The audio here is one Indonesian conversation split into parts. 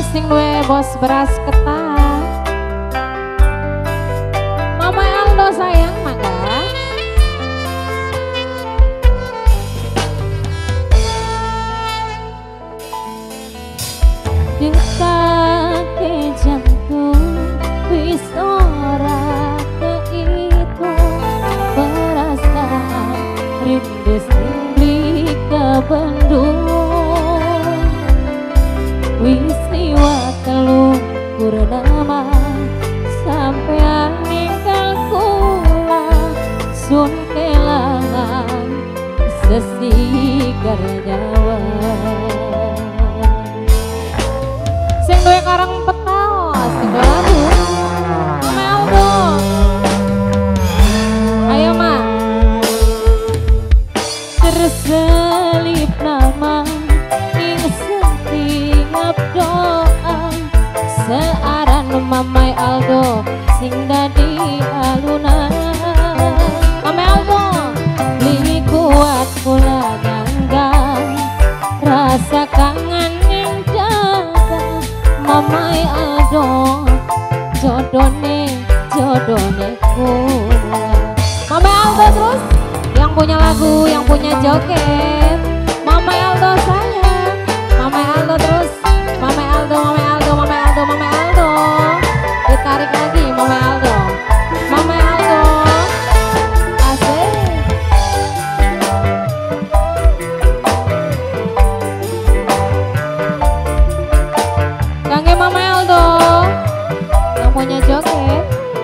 sing duwe bos beras ketan. Mama Aldo sayang mangga. Dekake jantung wis ora keitung, perasaan rindu sing kebendung. Wis liwat telung purnama sampean ninggal kula, sun kelangan sesigar nyawa. Sing duwe karang petaos, sing duwe lagu Mama Aldo. Ayo Ma. Terselip nama ing setiap doa, searan Mama Aldo sing dadi alunan. Mama Aldo li kuat kula nyanggang rasa kangen ning dada. Mama Aldo jodone kula. Mama Aldo terus yang punya lagu, yang punya joget. Mama Aldo sayang. Mama Aldo terus. Mama Aldo, Mama Aldo, Mama Aldo, Mama Aldo. Ditarik lagi Mama Aldo. Mama Aldo. Asik. Kangge Mama Aldo yang punya joget.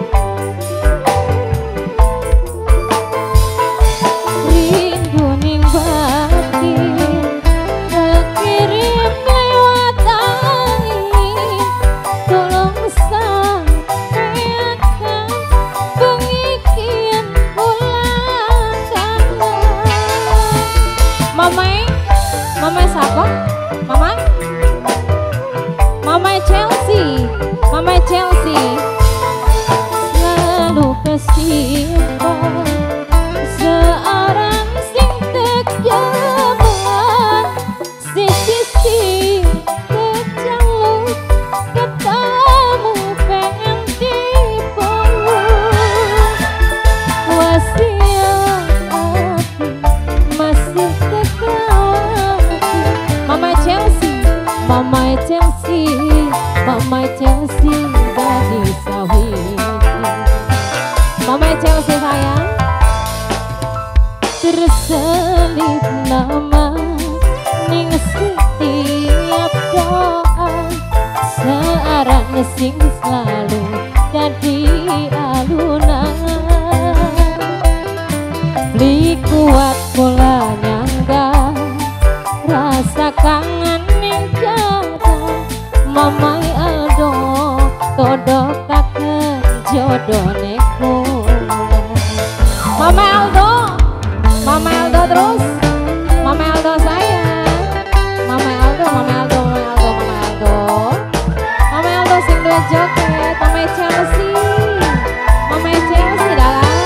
Rindu ning batin kekirim lewat angin, tolong sampaikan pengikian ulang kangen. Mama siapa? Mama Chelsea. Mama Chelsea selalu kesimpan seorang sing terjaman, sisi kejaluk ketamu pengen tipu wasiat hati masih terkawati. Mama Chelsea, Mama Chelsea, Mama Chelsea dari sawit. Mama Chelsea sayang. Terselip nama ning setiap doa, searan sing selalu jadi alunan. Beli kuat kula nyangga rasa kangen ning dada. Mama Aldo todokaken jodone kula. Mama Aldo, Mama Aldo terus. Mama Aldo sayang. Mama Aldo, Mama Aldo, Mama Aldo, Mama Aldo. Mama Aldo sing duwe joget. Mama Chelsea, Mama Chelsea dalam.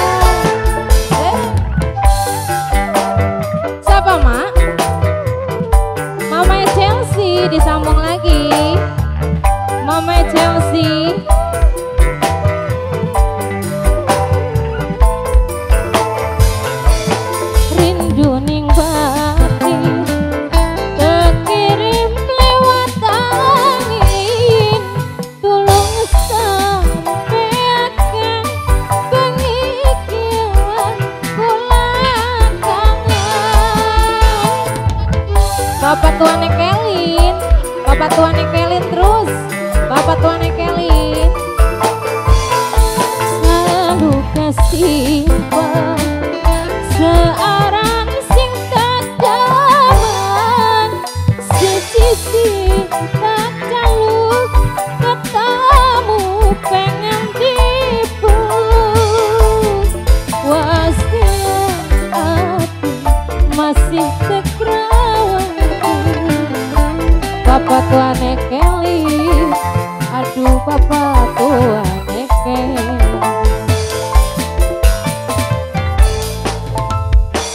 Siapa Mak? Mama Chelsea disambung lagi. Mama Chelsea. Rindu ning batin kekirim lewat angin, tulung sampaikan pengikian kula kangen. Bapak tuane Kelin, Bapak tuane Kelin terus. Bapak tuane Kelin selalu kesimpan searan sing kadaman, sisi kajaluk ketamu pengen tipu wasiat hati masih terkrawati. Bapak tuane Kelly, aduh Bapak tuane Kelly.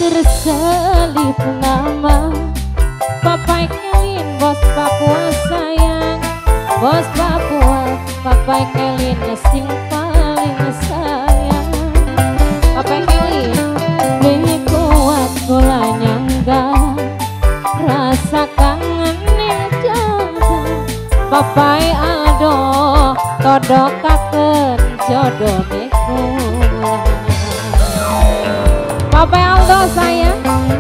Bos Papua, Papa Kelin sing paling sayang. Papa Kelin, bini kuat kula nyangga, rasa kangen ning jaga. Papai Aldo, todokaken jodone kula. Papai Aldo sayang,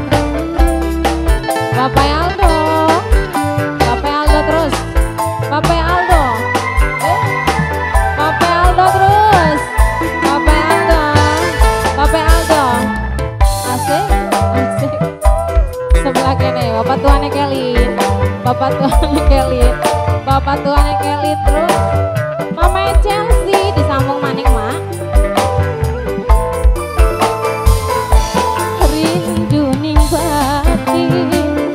Papai Aldo. Terus Papai Aldo, Papai Aldo terus, Papai Aldo, Papai Aldo, asik, asik. Sebelah kene, Bapak tuane Kelin, Bapak tuane Kelin, Bapak tuane Kelin terus. Mama Chelsea disambung maning mak. Rindu ning batin.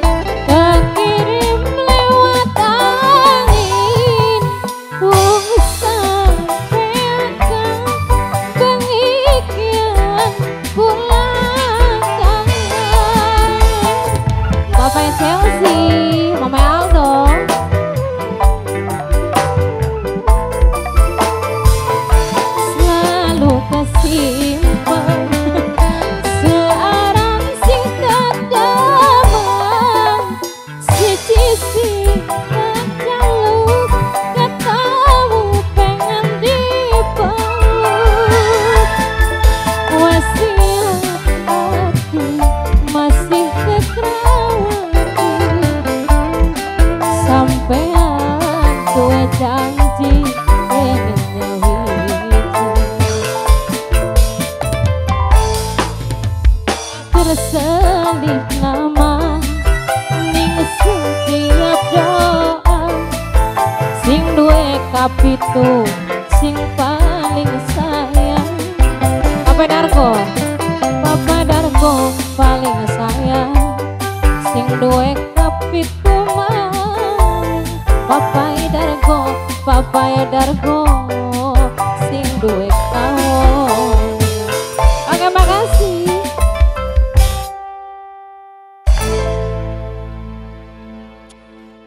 Bapak Chelsea, Mama Aldo, selalu kesimpan searang sing kedamang, siji kejaluk ketemu pengen dipeluk, wasiat aku masih keterawat. Sampean kue janji pengen nyawiji, terselih nama ning setiap doa, sing duwe kapitu sing paling sayang. Papa Dargo, Papa Dargo paling sayang, sing duwe kapitu Papai Dargo, sing duwe